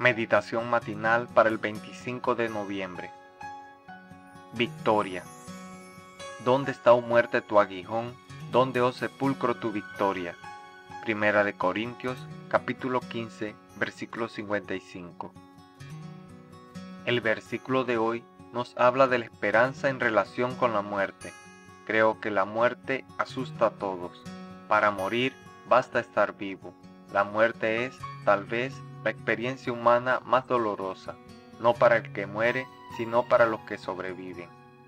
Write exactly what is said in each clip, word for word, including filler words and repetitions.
Meditación matinal para el veinticinco de noviembre. Victoria. ¿Dónde está, oh muerte, tu aguijón? ¿Dónde, oh sepulcro, tu victoria? Primera de Corintios, capítulo quince, versículo cincuenta y cinco. El versículo de hoy nos habla de la esperanza en relación con la muerte. Creo que la muerte asusta a todos. Para morir basta estar vivo. La muerte es, tal vez, la experiencia humana más dolorosa, no para el que muere, sino para los que sobreviven.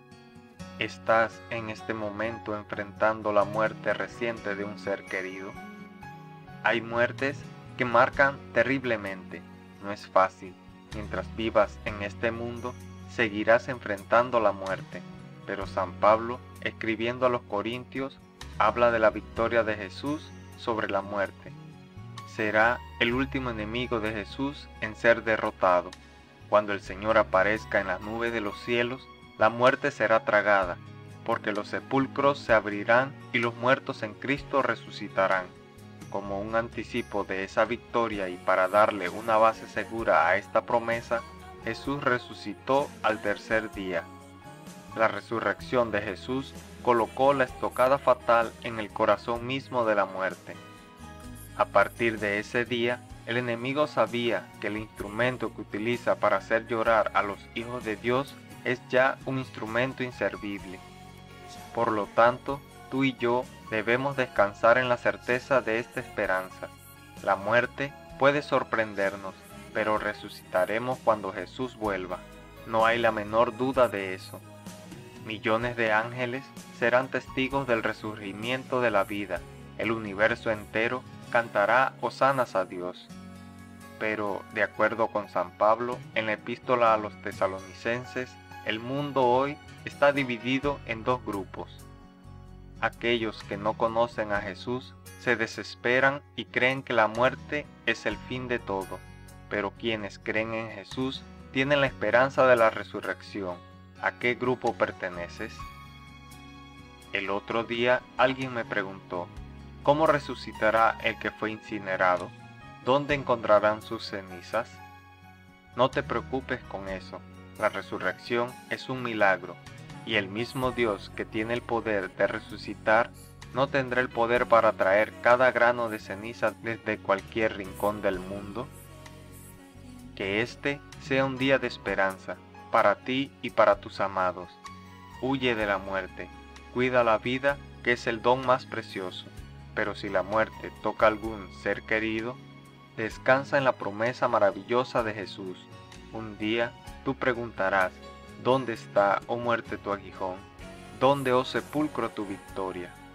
¿Estás en este momento enfrentando la muerte reciente de un ser querido? Hay muertes que marcan terriblemente. No es fácil. Mientras vivas en este mundo, seguirás enfrentando la muerte. Pero San Pablo, escribiendo a los Corintios, habla de la victoria de Jesús sobre la muerte. Será el último enemigo de Jesús en ser derrotado. Cuando el Señor aparezca en las nubes de los cielos, la muerte será tragada, porque los sepulcros se abrirán y los muertos en Cristo resucitarán. Como un anticipo de esa victoria y para darle una base segura a esta promesa, Jesús resucitó al tercer día. La resurrección de Jesús colocó la estocada fatal en el corazón mismo de la muerte. A partir de ese día, el enemigo sabía que el instrumento que utiliza para hacer llorar a los hijos de Dios es ya un instrumento inservible. Por lo tanto, tú y yo debemos descansar en la certeza de esta esperanza. La muerte puede sorprendernos, pero resucitaremos cuando Jesús vuelva. No hay la menor duda de eso. Millones de ángeles serán testigos del resurgimiento de la vida. El universo entero cantará hosanas a Dios. Pero, de acuerdo con San Pablo, en la epístola a los tesalonicenses, el mundo hoy está dividido en dos grupos. Aquellos que no conocen a Jesús se desesperan y creen que la muerte es el fin de todo, pero quienes creen en Jesús tienen la esperanza de la resurrección. ¿A qué grupo perteneces? El otro día alguien me preguntó, ¿cómo resucitará el que fue incinerado? ¿Dónde encontrarán sus cenizas? No te preocupes con eso. La resurrección es un milagro, y el mismo Dios que tiene el poder de resucitar, ¿no tendrá el poder para traer cada grano de ceniza desde cualquier rincón del mundo? Que este sea un día de esperanza, para ti y para tus amados. Huye de la muerte, cuida la vida, que es el don más precioso. Pero si la muerte toca a algún ser querido, descansa en la promesa maravillosa de Jesús. Un día tú preguntarás, ¿dónde está, oh muerte, tu aguijón? ¿Dónde, oh sepulcro, tu victoria?